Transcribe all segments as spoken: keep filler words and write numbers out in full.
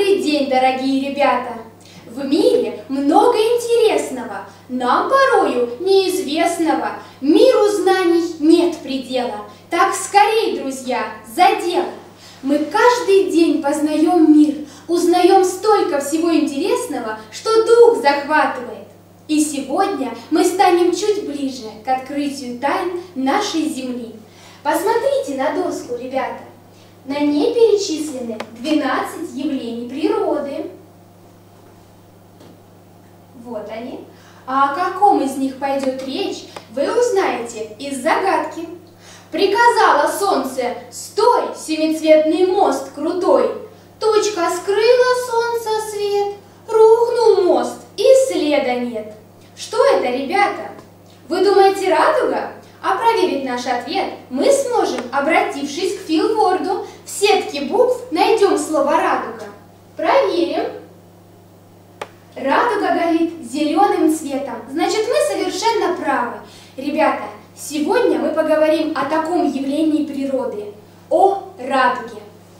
Добрый день, дорогие ребята! В мире много интересного, нам порою неизвестного. Миру знаний нет предела. Так скорей, друзья, за дело! Мы каждый день познаем мир, узнаем столько всего интересного, что дух захватывает. И сегодня мы станем чуть ближе к открытию тайн нашей Земли. Посмотрите на доску, ребята. На ней перечислены двенадцать явлений природы. Вот они. А о каком из них пойдет речь, вы узнаете из загадки. Приказало солнце: стой, семицветный мост крутой. Тучка скрыла солнца свет, рухнул мост, и следа нет. Что это, ребята? Вы думаете, радуга? А проверить наш ответ мы сможем, обратившись к Филворду. В сетке букв найдем слово «радуга». Проверим. Радуга горит зеленым цветом. Значит, мы совершенно правы. Ребята, сегодня мы поговорим о таком явлении природы – о радуге.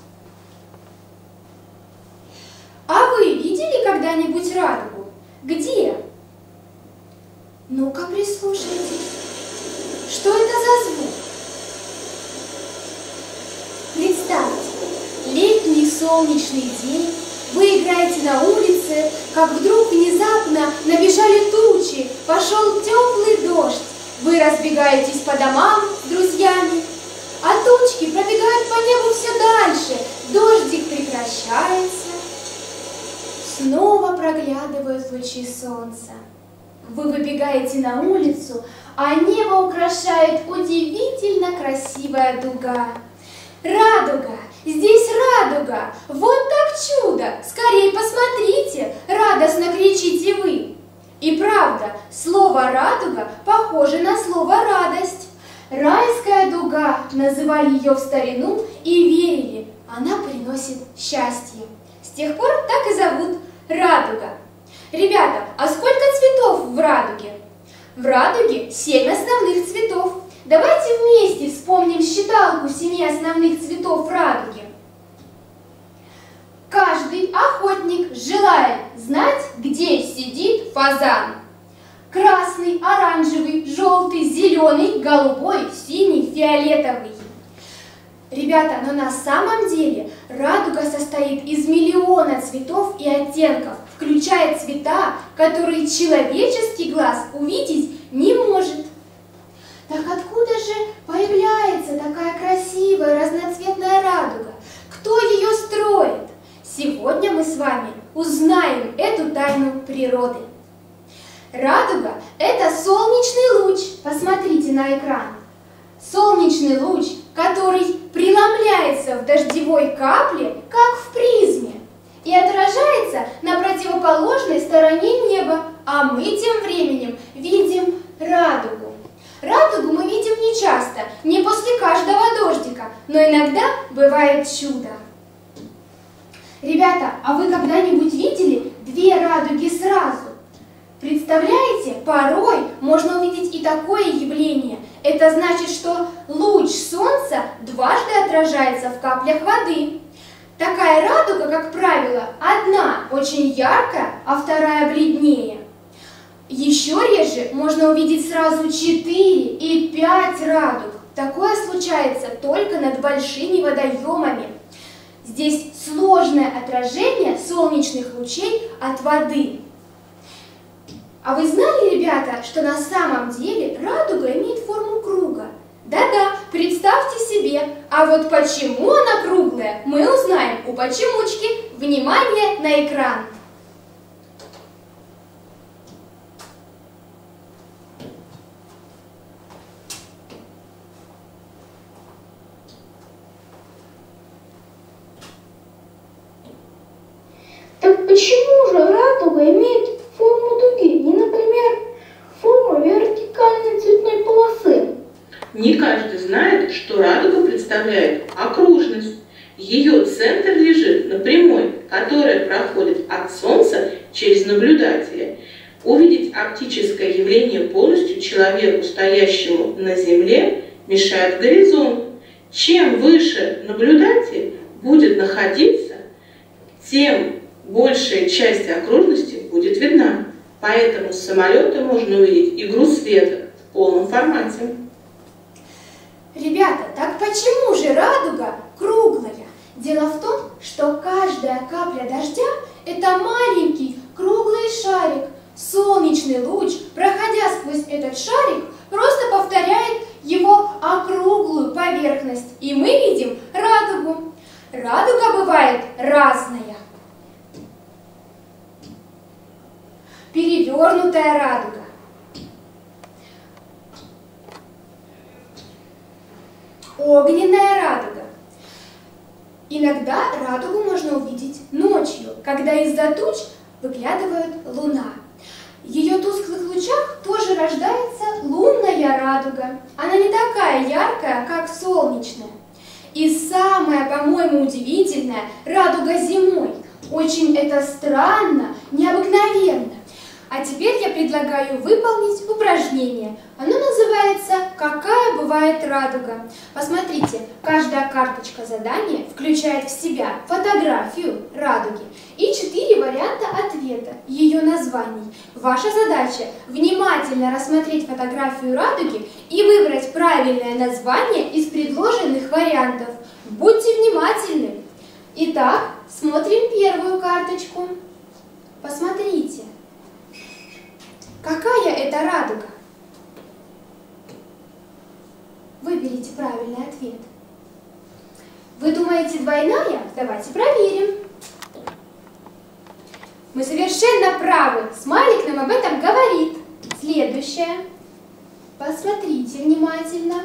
А вы видели когда-нибудь радугу? Где? Ну-ка, прислушайтесь. Что это за звук? Представьте, летний солнечный день, вы играете на улице, как вдруг внезапно набежали тучи, пошел теплый дождь. Вы разбегаетесь по домам с друзьями, а тучки пробегают по небу все дальше, дождик прекращается. Снова проглядывают лучи солнца. Вы выбегаете на улицу, а небо украшает удивительно красивая дуга. Радуга! Здесь радуга! Вот так чудо! Скорее посмотрите! Радостно кричите вы! И правда, слово «радуга» похоже на слово «радость». Райская дуга, называли ее в старину и верили, она приносит счастье. С тех пор так и зовут радуга. Ребята, а сколько цветов в радуге? В радуге семь основных цветов. Давайте вместе вспомним считалку семи основных цветов радуги. Каждый охотник желает знать, где сидит фазан. Красный, оранжевый, желтый, зеленый, голубой, синий, фиолетовый. Ребята, но на самом деле радуга состоит из миллиона цветов и оттенков, включая цвета, которые человеческий глаз увидеть не может. Так откуда же появляется такая красивая разноцветная радуга? Кто ее строит? Сегодня мы с вами узнаем эту тайну природы. Радуга – это солнечный луч. Посмотрите на экран. Солнечный луч, который преломляется в дождевой капле, как в призме, и отражается на противоположной стороне неба, а мы тем временем видим радугу. Радугу мы видим не часто, не после каждого дождика, но иногда бывает чудо. Ребята, а вы когда-нибудь видели две радуги сразу? Представляете, порой можно увидеть и такое явление. Это значит, что луч солнца дважды отражается в каплях воды. Такая радуга, как правило, одна очень яркая, а вторая бледнее. Еще реже можно увидеть сразу четыре и пять радуг. Такое случается только над большими водоемами. Здесь сложное отражение солнечных лучей от воды. А вы знали, ребята, что на самом деле радуга имеет форму круга? Да-да, представьте себе. А вот почему она круглая, мы узнаем у почемучки. Внимание на экран. Так почему же радуга имеет форму дуги, не, например, форму вертикальной цветной полосы? Не каждый знает, что радуга представляет окружность. Ее центр лежит на прямой, которая проходит от Солнца через наблюдателя. Увидеть оптическое явление полностью человеку, стоящему на Земле, мешает горизонт. Чем выше наблюдатель будет находиться, тем тем большая часть окружности будет видна. Поэтому с самолета можно увидеть игру света в полном формате. Ребята, так почему же радуга круглая? Дело в том, что каждая капля дождя – это маленький круглый шарик. Солнечный луч, проходя сквозь этот шарик, просто повторяет его округлую поверхность, и мы видим радугу. Радуга бывает разная. Перевернутая радуга. Огненная радуга. Иногда радугу можно увидеть ночью, когда из-за туч выглядывает луна. В ее тусклых лучах тоже рождается лунная радуга. Она не такая яркая, как солнечная. И самое, по-моему, удивительное – радуга зимой. Очень это странно, необыкновенно. А теперь я предлагаю выполнить упражнение. Оно называется «Какая бывает радуга?». Посмотрите, каждая карточка задания включает в себя фотографию радуги и четыре варианта ответа, ее названий. Ваша задача – внимательно рассмотреть фотографию радуги и выбрать правильное название из предложенных вариантов. Будьте внимательны. Итак, смотрим первую карточку. Посмотрите. Какая это радуга? Выберите правильный ответ. Вы думаете, двойная? Давайте проверим. Мы совершенно правы. Смайлик нам об этом говорит. Следующее. Посмотрите внимательно.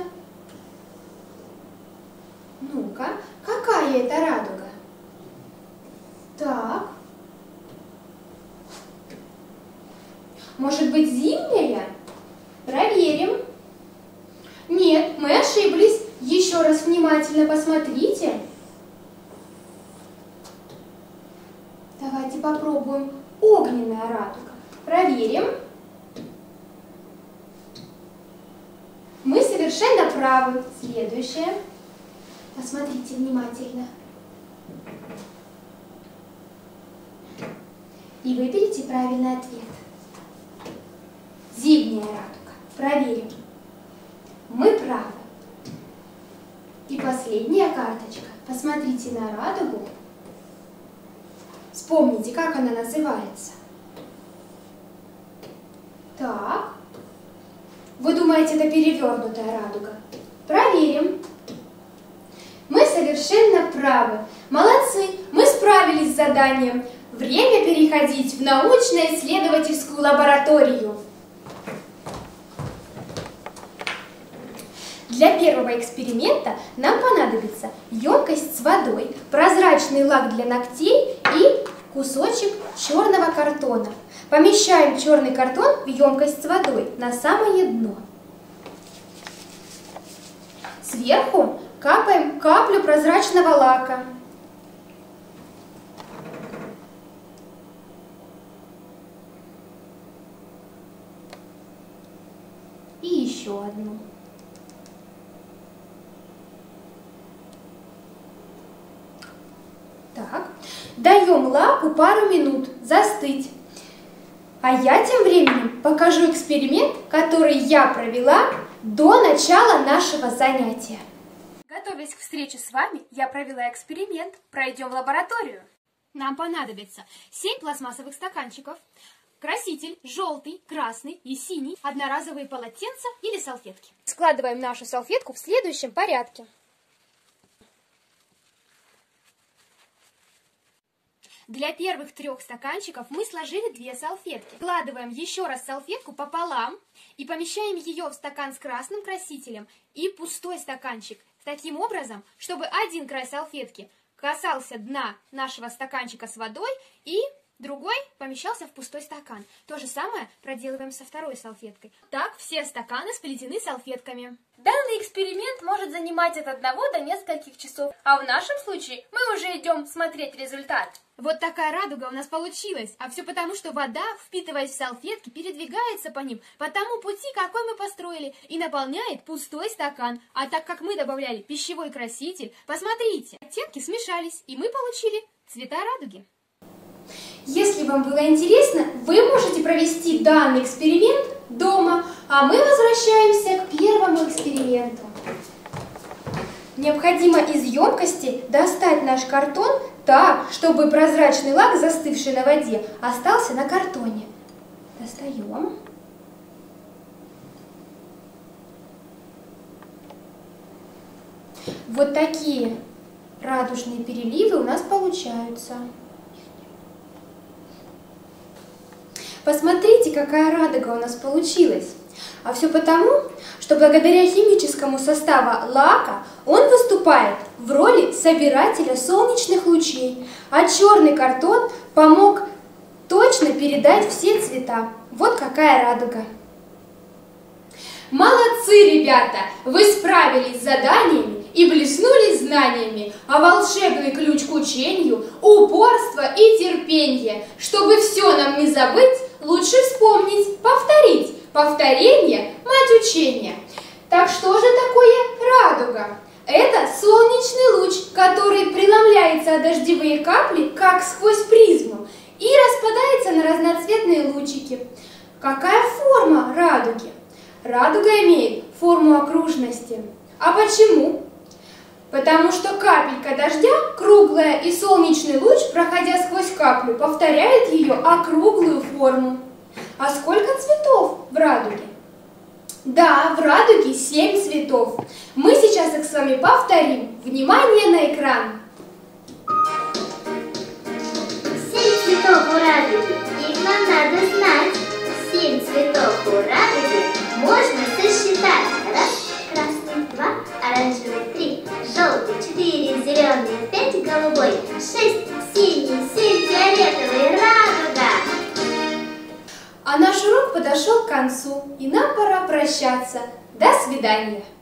Ну-ка, какая это радуга? Так. Может быть, зимняя? Проверим. Нет, мы ошиблись. Еще раз внимательно посмотрите. Давайте попробуем. Огненная радуга. Проверим. Мы совершенно правы. Следующее. Посмотрите внимательно. И выберите правильный ответ. Зимняя радуга. Проверим. Мы правы. И последняя карточка. Посмотрите на радугу. Вспомните, как она называется. Так. Вы думаете, это перевернутая радуга? Проверим. Мы совершенно правы. Молодцы, мы справились с заданием. Время переходить в научно-исследовательскую лабораторию. Для первого эксперимента нам понадобится емкость с водой, прозрачный лак для ногтей и кусочек черного картона. Помещаем черный картон в емкость с водой на самое дно. Сверху капаем каплю прозрачного лака. И еще одну. Так, даем лаку пару минут застыть. А я тем временем покажу эксперимент, который я провела до начала нашего занятия. Готовясь к встрече с вами, я провела эксперимент. Пройдем в лабораторию. Нам понадобится семь пластмассовых стаканчиков, краситель желтый, красный и синий, одноразовые полотенца или салфетки. Складываем нашу салфетку в следующем порядке. Для первых трех стаканчиков мы сложили две салфетки. Складываем еще раз салфетку пополам и помещаем ее в стакан с красным красителем и пустой стаканчик. Таким образом, чтобы один край салфетки касался дна нашего стаканчика с водой и другой помещался в пустой стакан. То же самое проделываем со второй салфеткой. Так все стаканы сплетены салфетками. Данный эксперимент может занимать от одного до нескольких часов, а в нашем случае мы уже идем смотреть результат. Вот такая радуга у нас получилась. А все потому, что вода, впитываясь в салфетки, передвигается по ним по тому пути, какой мы построили, и наполняет пустой стакан. А так как мы добавляли пищевой краситель, посмотрите, оттенки смешались, и мы получили цвета радуги. вам было интересно, вы можете провести данный эксперимент дома, а мы возвращаемся к первому эксперименту. Необходимо из емкости достать наш картон так, чтобы прозрачный лак, застывший на воде, остался на картоне. Достаем. Вот такие радужные переливы у нас получаются. Посмотрите, какая радуга у нас получилась. А все потому, что благодаря химическому составу лака он выступает в роли собирателя солнечных лучей, а черный картон помог точно передать все цвета. Вот какая радуга. Молодцы, ребята! Вы справились с заданиями и блеснули знаниями, а волшебный ключ к учению – упорство и терпение. Чтобы все нам не забыть, лучше вспомнить, повторить. Повторение – мать учения. Так что же такое радуга? Это солнечный луч, который преломляется от дождевые капли, как сквозь призму, и распадается на разноцветные лучики. Какая форма радуги? Радуга имеет форму окружности. А почему? Потому что капелька дождя круглая, и солнечный луч, проходя сквозь каплю, повторяет ее округлую форму. А сколько цветов в радуге? Да, в радуге семь цветов. Мы сейчас их с вами повторим. Внимание на экран. Семь цветов у радуги. Их нам надо знать. Семь цветов у радуги можно сосчитать. Раз, красный, два, оранжевый, три, желтый, четыре, зеленый, пять, голубой, шесть, синий, семь, фиолетовый, радуга. А наш урок подошел к концу, и нам пора прощаться. До свидания!